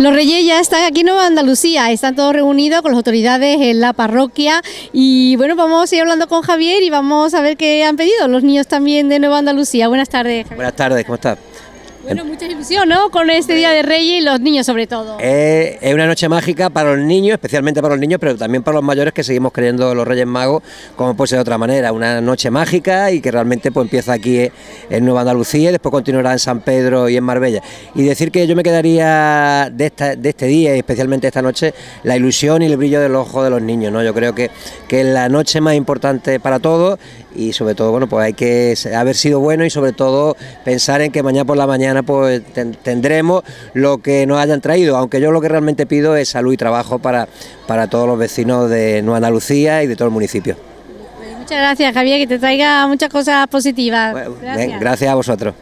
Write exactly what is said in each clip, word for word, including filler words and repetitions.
Los Reyes ya están aquí en Nueva Andalucía, están todos reunidos con las autoridades en la parroquia y bueno, vamos a ir hablando con Javier y vamos a ver qué han pedido los niños también de Nueva Andalucía. Buenas tardes, Javier. Buenas tardes, ¿cómo estás? Bueno, mucha ilusión, ¿no? Con este Día de Reyes y los niños sobre todo. Eh, es una noche mágica para los niños, especialmente para los niños, pero también para los mayores que seguimos creyendo en los Reyes Magos, como puede ser de otra manera. Una noche mágica y que realmente pues empieza aquí en Nueva Andalucía y después continuará en San Pedro y en Marbella. Y decir que yo me quedaría de, esta, de este día y especialmente esta noche, la ilusión y el brillo del ojo de los niños, ¿no? Yo creo que, que es la noche más importante para todos y sobre todo, bueno, pues hay que haber sido bueno y sobre todo pensar en que mañana por la mañana pues ten, tendremos lo que nos hayan traído, aunque yo lo que realmente pido es salud y trabajo para, para todos los vecinos de Nueva Andalucía y de todo el municipio. Pues muchas gracias, Javier, que te traiga muchas cosas positivas. Bueno, gracias. Bien, gracias a vosotros.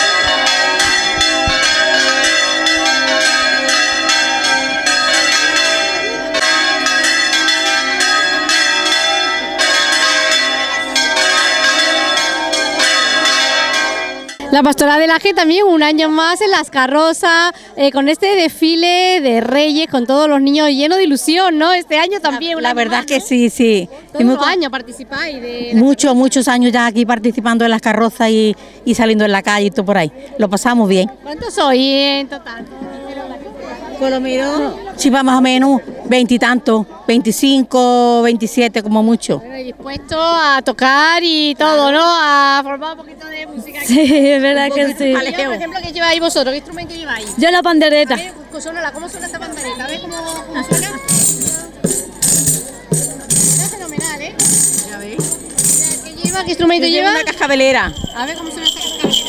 La Pastoral del Aje también un año más en las carrozas, eh, con este desfile de Reyes, con todos los niños llenos de ilusión, ¿no? Este año también. La, la verdad más, que ¿no? sí, sí. Todos los años participáis. De muchos, muchos años ya aquí participando en las carrozas y, y saliendo en la calle y todo por ahí. Lo pasamos bien. ¿Cuántos sois en total? Por lo menos, sí, va más o menos veintitantos, veinticinco, veintisiete como mucho. Bueno, y dispuesto a tocar y todo, ¿no? A formar un poquito de música. Aquí. Sí, es verdad que sí. Yo, por ejemplo, ¿qué lleváis vosotros? ¿Qué instrumento lleváis? Yo la pandereta. A ver, Sonola, ¿cómo suena esta pandereta? A ver cómo, cómo suena. Suena fenomenal, ¿eh? Ya veis. ¿Qué lleva? ¿Qué instrumento Yo lleva? una cascabelera. A ver cómo suena esta cascabelera.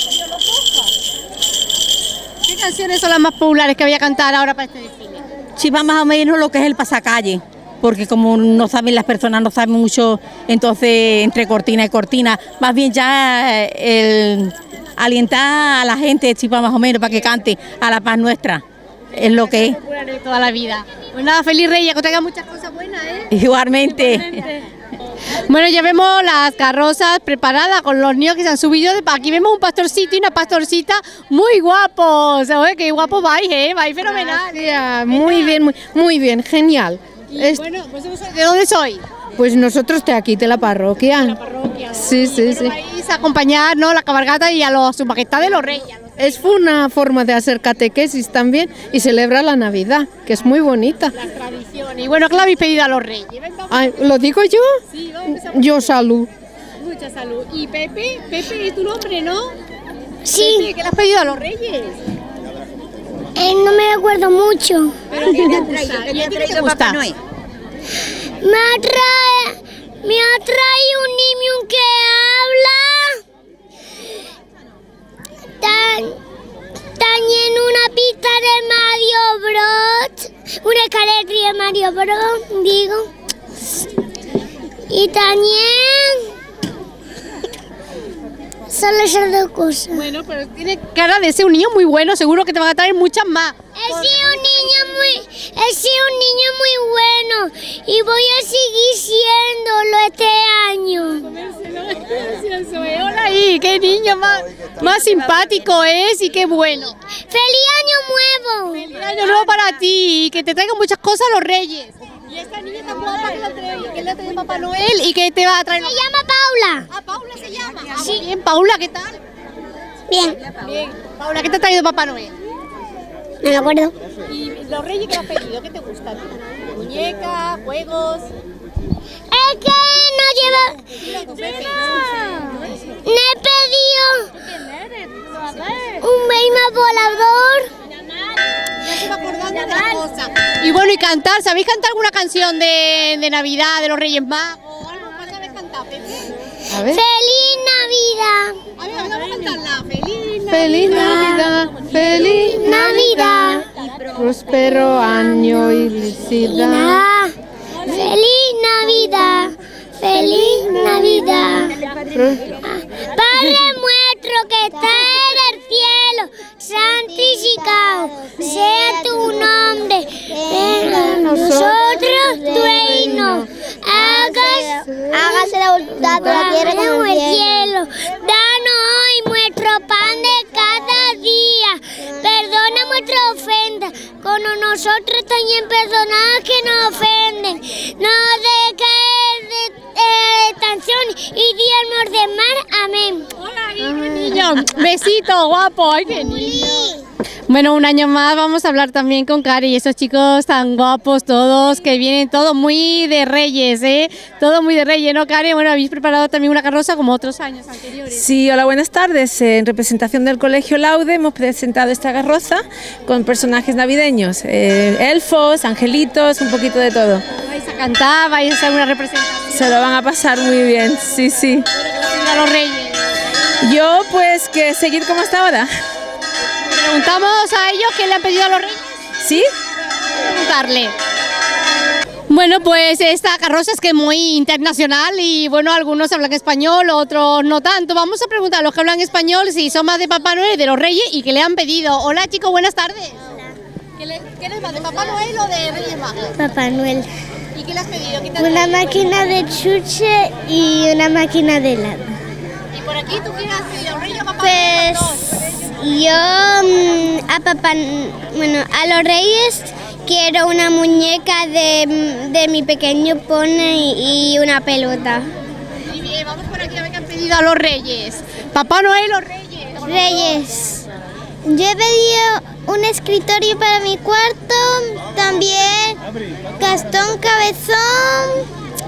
¿Qué canciones son las más populares que voy a cantar ahora para este desfile? Sí, va más o menos lo que es el pasacalle, porque como no saben las personas, no saben mucho, entonces entre cortina y cortina, más bien ya el alientar a la gente, sí, va más o menos para que cante a la paz nuestra, es lo que es. Popular de toda la vida. Pues nada, feliz Reyes, que traigan muchas cosas buenas, ¿eh? Igualmente. Igualmente. Bueno, ya vemos las carrozas preparadas con los niños que se han subido. Aquí vemos un pastorcito y una pastorcita muy guapos. ¿Sabes? Qué guapos vais, ¿eh? Vais fenomenal. Gracias, muy bien, muy, muy bien, genial. Y Es, bueno, pues, ¿de dónde sois? pues nosotros de aquí, de la parroquia. De la parroquia. Sí, sí, sí. Vais a acompañar, ¿no?, la cabalgata y a, los, a su majestad de los reyes. Es una forma de hacer catequesis también y celebra la Navidad, que es muy bonita. Las tradiciones. Y bueno, ¿qué le habéis pedido a los reyes? Venga, Ay, ¿lo digo yo? sí, vamos a empezar. Yo salud. Mucha salud. ¿Y Pepe? Pepe es tu nombre, ¿no? Sí, Pepe, ¿qué le has pedido a los reyes? eh, no me acuerdo mucho. ¿Pero qué te han traído? ¿Qué te ha traído Papá Noel? Me ha, trae, me ha traído un niño que habla. Tan, también una pista de Mario Bros. Una escalera de Mario Bros, digo. Y también solo esas dos cosas. Bueno, pero tiene cara de ser un niño muy bueno, seguro que te van a traer muchas más. He sido un niño muy, he sido un niño muy bueno y voy a seguir siéndolo este año. Hola ahí, qué niño más, más simpático es y qué bueno. ¡Feliz año nuevo! Feliz año nuevo para ti y que te traigan muchas cosas los reyes. Y esta niña tan guapa que la trae, que la trae Papá Noel y que te va a traer. Se llama Paula. Ah, Paula se llama. Ah, sí. Bien, Paula, ¿qué tal? Bien, Bien. Paula, ¿qué te ha traído Papá Noel? no me acuerdo. ¿Y los reyes qué has pedido? ¿Qué te gusta a ti? ¿Muñecas, juegos? Es que no lleva... Me he pedido un beima volador. Ya se va acordando de las cosas. Y bueno, y cantar, ¿sabéis cantar alguna canción de, de Navidad, de los Reyes Magos? ¿Algo más sabéis cantar, Pepe? A ver. ¡Feliz Navidad! A ver, vamos a cantarla. Feliz Navidad. Feliz Navidad, feliz Navidad. próspero año y felicidad. Navidad. ¡Feliz Navidad! ¡Feliz Navidad! Padre nuestro que está en el cielo, santificado sea tu nombre. Venga a nosotros tu reino. Hágase, hágase la voluntad de la tierra como en el cielo. Danos hoy nuestro pan de cada día. Perdona nuestra ofensa, con como nosotros también personas que nos ofenden. No de caer de, de tentación y Dios nos de mar. Amén. Hola, qué niño. Besito, guapo. Ay, qué niño. Bueno, un año más vamos a hablar también con Cari y esos chicos tan guapos todos, que vienen todo muy de reyes, ¿eh? Todo muy de reyes, ¿no, Cari? Bueno, habéis preparado también una carroza como otros años anteriores. Sí, hola, buenas tardes. En representación del Colegio Laude hemos presentado esta carroza con personajes navideños, eh, elfos, angelitos, un poquito de todo. ¿Vais a cantar? ¿Vais a hacer una representación? Se lo van a pasar muy bien, sí, sí. A los reyes. Yo, pues, que seguir como hasta ahora. Preguntamos a ellos qué le han pedido a los reyes. ¿Sí? Preguntarle. Bueno, pues esta carroza es que es muy internacional y bueno, algunos hablan español, otros no tanto. Vamos a preguntar a los que hablan español si son más de Papá Noel, de los Reyes y qué le han pedido. Hola chicos, buenas tardes. Hola. ¿Qué, le, qué les va, de Papá Noel o de Reyes Magos? Papá Noel. ¿Y qué le has pedido? ¿Qué te Una pedido? máquina de chuche y una máquina de helado. ¿Y por aquí tú qué has pedido? ¿A Reyes o Papá Pues Noel? yo mm, a papá, bueno, a los Reyes quiero una muñeca de, de mi pequeño pony y una pelota. Muy bien, vamos por aquí a ver qué han pedido a los Reyes. ¿Papá Noel o Reyes? Reyes. Yo he pedido un escritorio para mi cuarto, también Gastón Cabezón,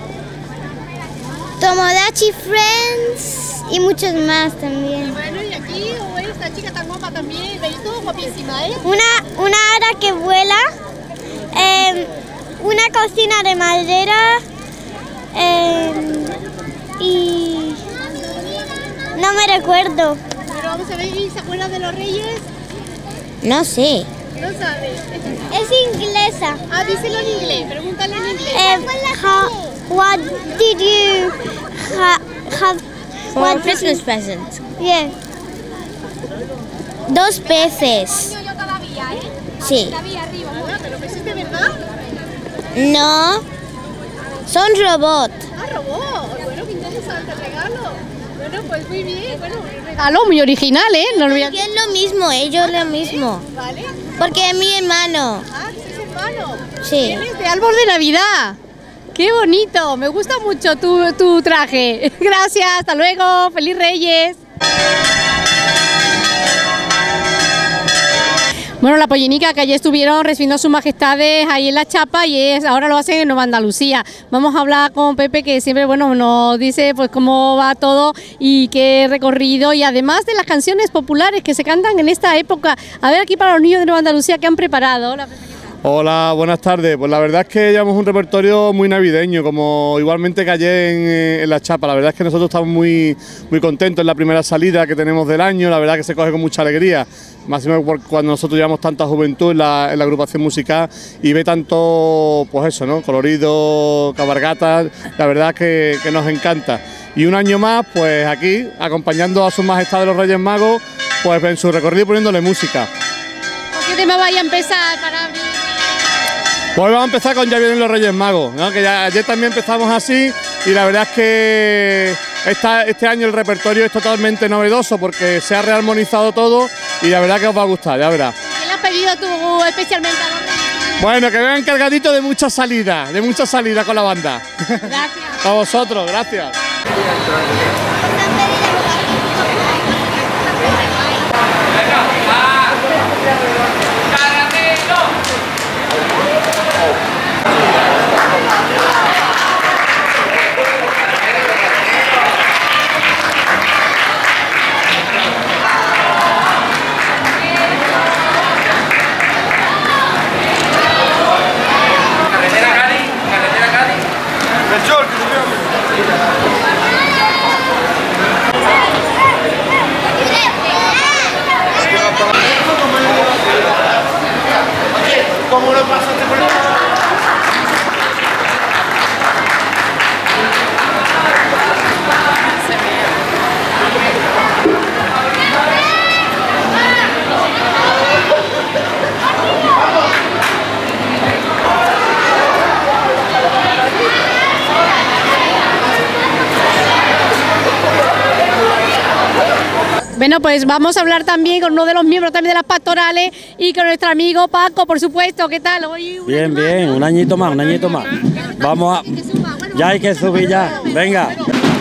Tomodachi Friends y muchos más también. Bueno, y aquí oh, esta chica tan guapa también, veis todo guapísima, ¿eh? Una, una hada que vuela, eh, una cocina de madera eh, y no me recuerdo. Pero vamos a ver, ¿y se acuerdan de los Reyes? No sé. No sabe. Es inglesa. Ah, díselo en inglés, pregúntale en inglés. Eh, ha- what did you ha- have For what Christmas present. Yeah. Dos peces. Yo todavía, ¿eh? Sí. Todavía arriba. Bueno, pero ¿eso es de verdad? No. Son robots. Ah, robot. Bueno, qué interesante el regalo. Bueno, pues muy bien. Bueno, un regalo muy original, ¿eh? No lo voy a... Yo es lo mismo, ellos lo mismo. ¿Vale? Porque es mi hermano. Ah, ¿es hermano? Sí. Eres de árbol de Navidad. ¡Qué bonito! Me gusta mucho tu, tu traje. Gracias, hasta luego. ¡Feliz Reyes! Bueno, la pollinica que ayer estuvieron recibiendo a sus majestades ahí en la chapa y es, ahora lo hacen en Nueva Andalucía. Vamos a hablar con Pepe, que siempre bueno nos dice pues cómo va todo y qué recorrido, y además de las canciones populares que se cantan en esta época. A ver aquí para los niños de Nueva Andalucía, ¿qué han preparado? Hola, Pepe. Hola, buenas tardes. Pues la verdad es que llevamos un repertorio muy navideño, como igualmente que ayer en, en la chapa. La verdad es que nosotros estamos muy, muy contentos en la primera salida que tenemos del año. La verdad que se coge con mucha alegría, más o menos cuando nosotros llevamos tanta juventud en la, en la agrupación musical y ve tanto, pues eso, ¿no? Colorido, cabalgatas. La verdad que, que nos encanta. Y un año más, pues aquí, acompañando a sus majestades los Reyes Magos, pues en su recorrido poniéndole música. ¿Qué tema vaya a empezar para abrir? Pues vamos a empezar con Ya vienen los Reyes Magos, ¿no? Que ya, ayer también empezamos así y la verdad es que esta, este año el repertorio es totalmente novedoso porque se ha rearmonizado todo y la verdad que os va a gustar, ya verás. ¿Qué le has pedido tú especialmente a los Reyes? Bueno, que vengan cargaditos de mucha salida, de mucha salida con la banda. Gracias. A vosotros, gracias. Carretera Cádiz, carretera Cádiz. Bueno, pues vamos a hablar también con uno de los miembros también de las pastorales y con nuestro amigo Paco, por supuesto. ¿Qué tal? Hoy bien, bien, un añito más, un añito más. Vamos a... Ya hay que subir ya, venga.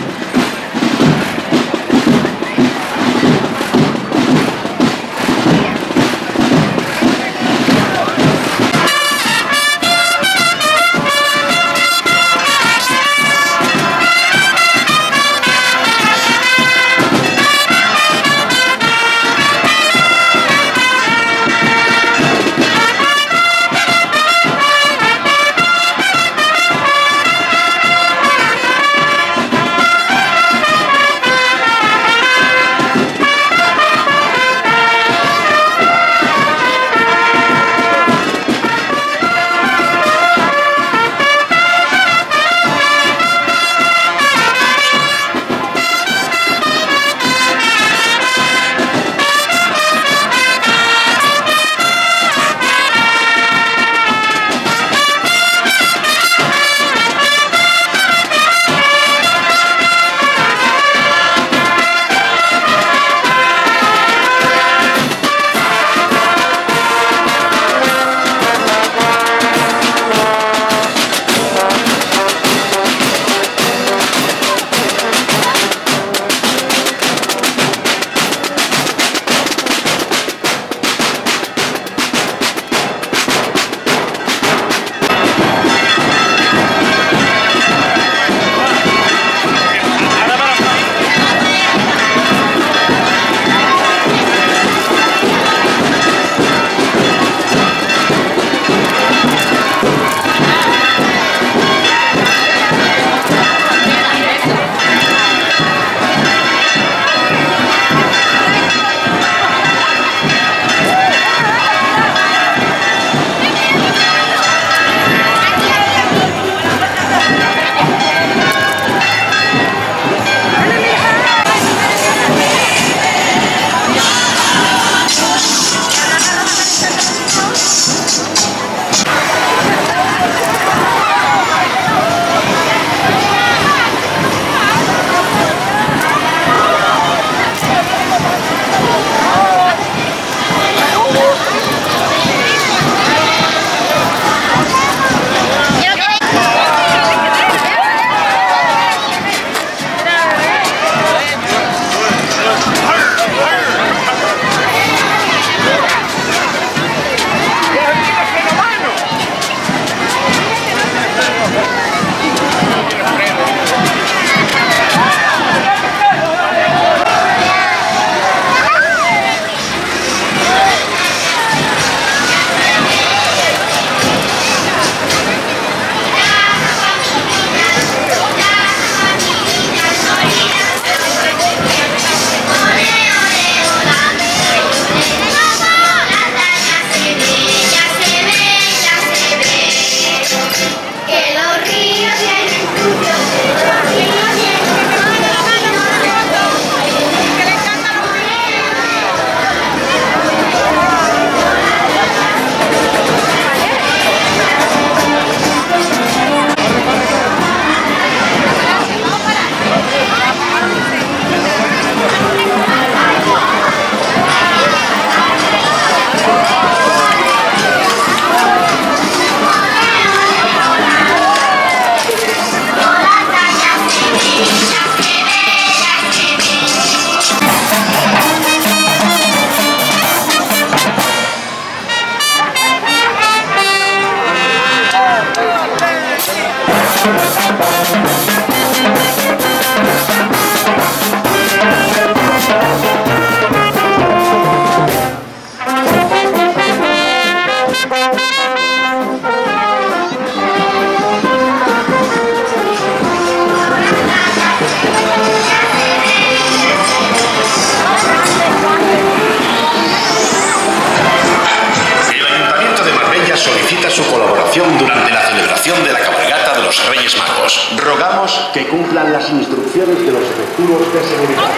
Durante la celebración de la cabalgata de los Reyes Magos, rogamos que cumplan las instrucciones de los efectivos de seguridad.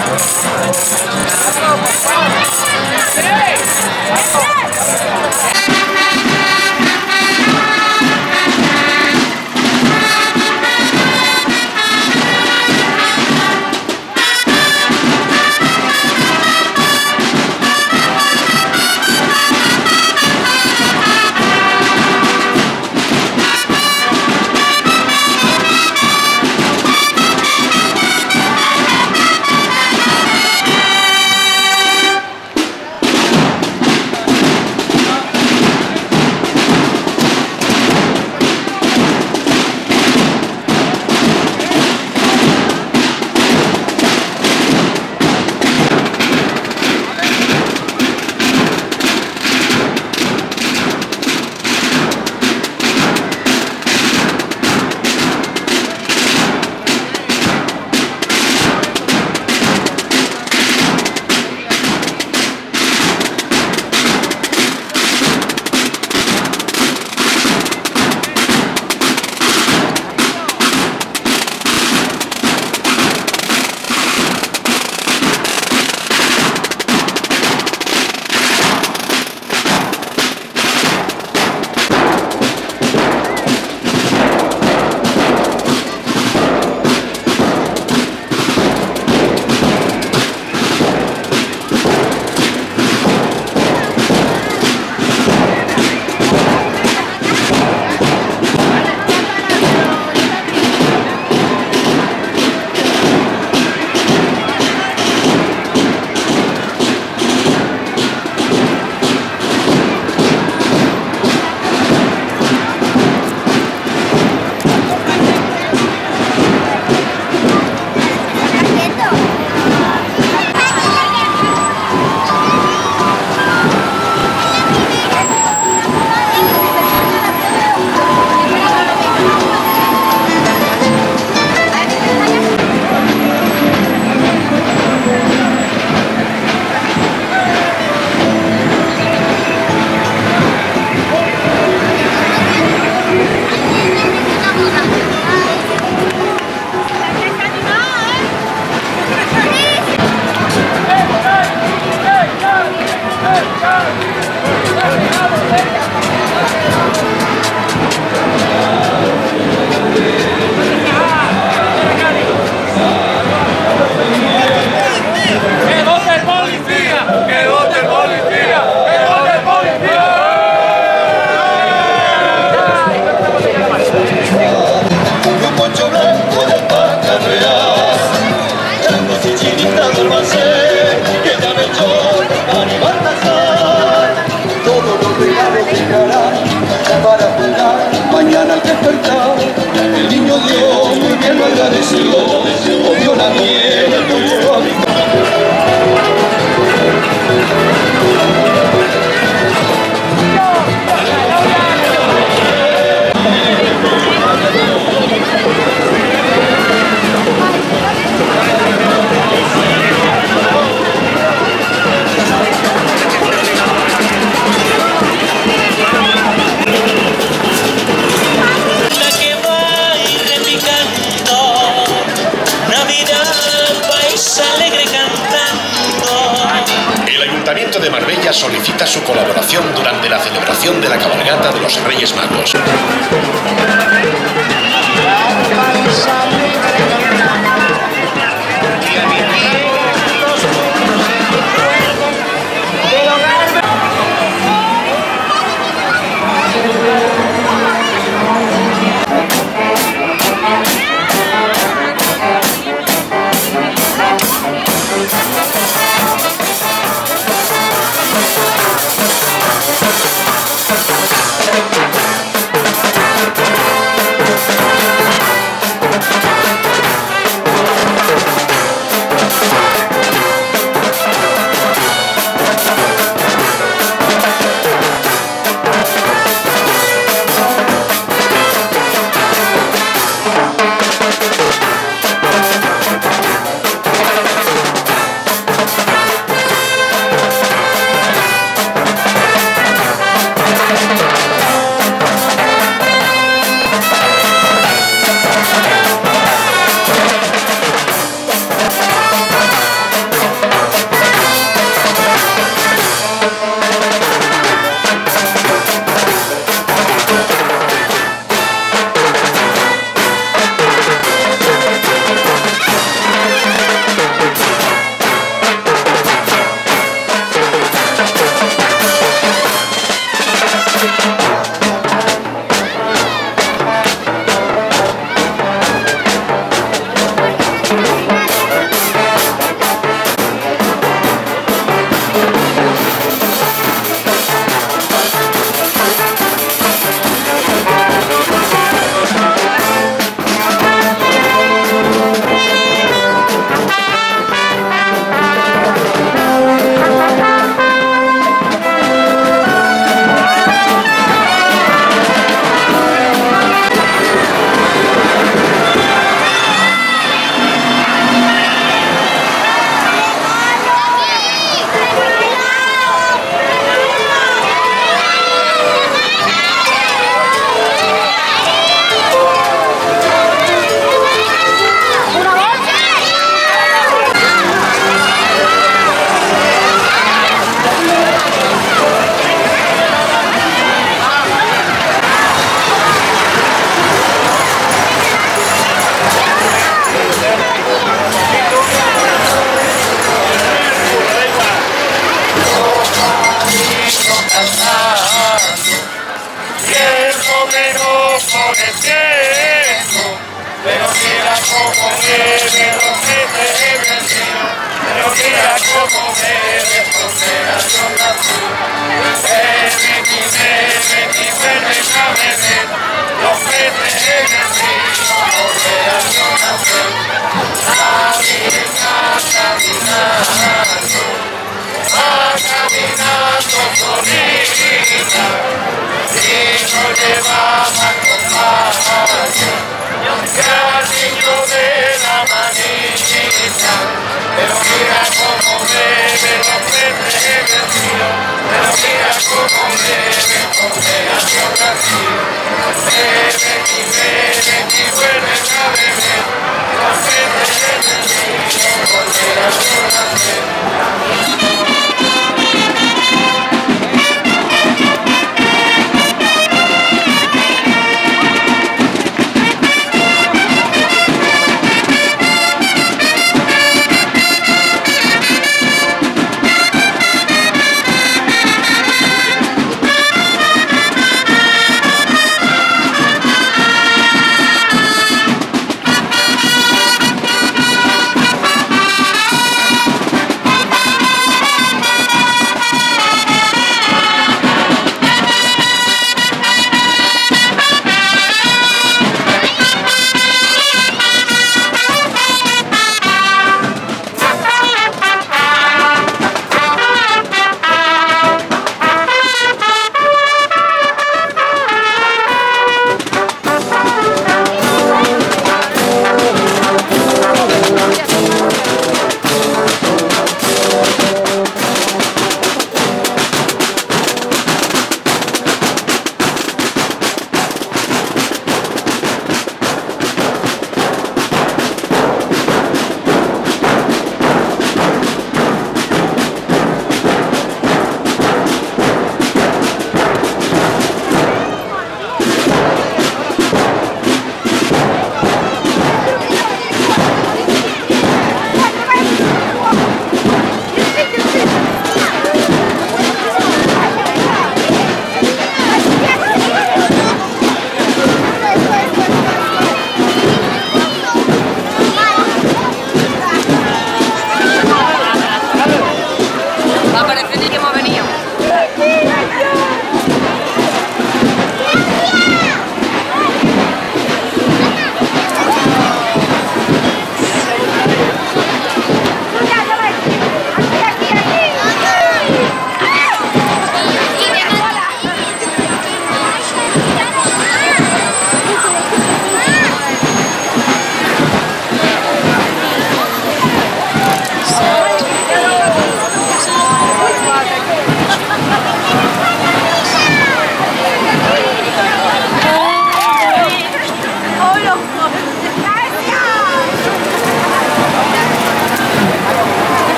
¡Hey! Mañana al despertar, el niño Dios muy bien lo agradeció, obvio la nieve en nuestro hábitat. El Ayuntamiento de Marbella solicita su colaboración durante la celebración de la cabalgata de los Reyes Magos. Pero mira cómo bebe los peces en el río, pero mira cómo bebe fronteras azul. Bebe y bebe y vuelve a beber los peces en el río, fronteras azul. Camina, caminando, va caminando solita, y nos llevamos a acompañar. Que al niño de la manita, pero mira cómo bebe los peces en el río, pero mira cómo bebe fronteras azul. Bebe y bebe y vuelve a beber los peces en el río, fronteras azul.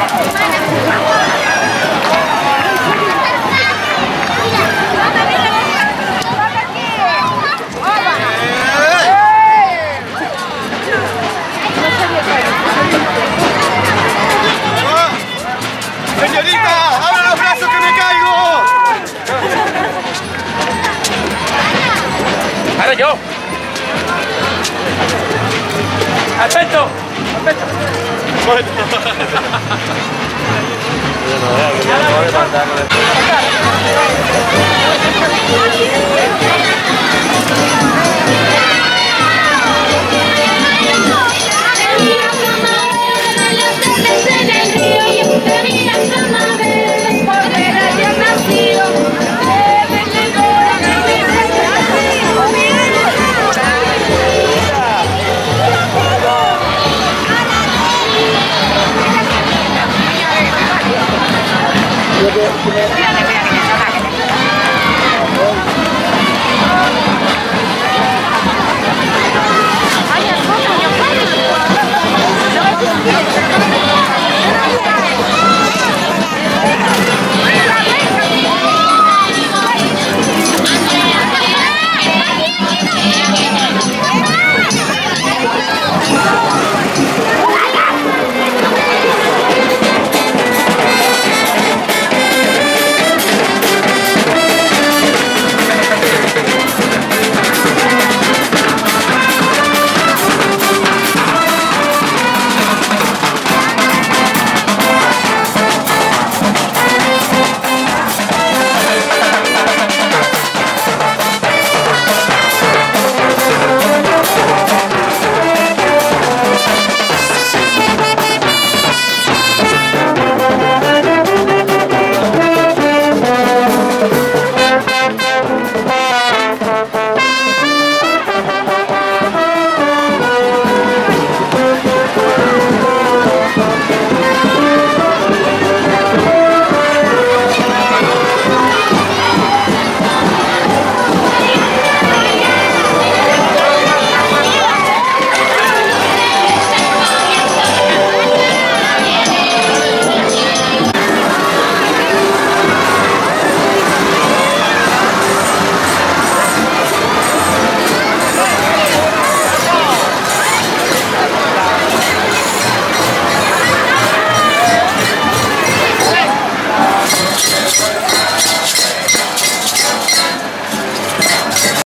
Señorita, abre los brazos que me caigo. Ahora yo. Aspecto, aspecto. Thank you.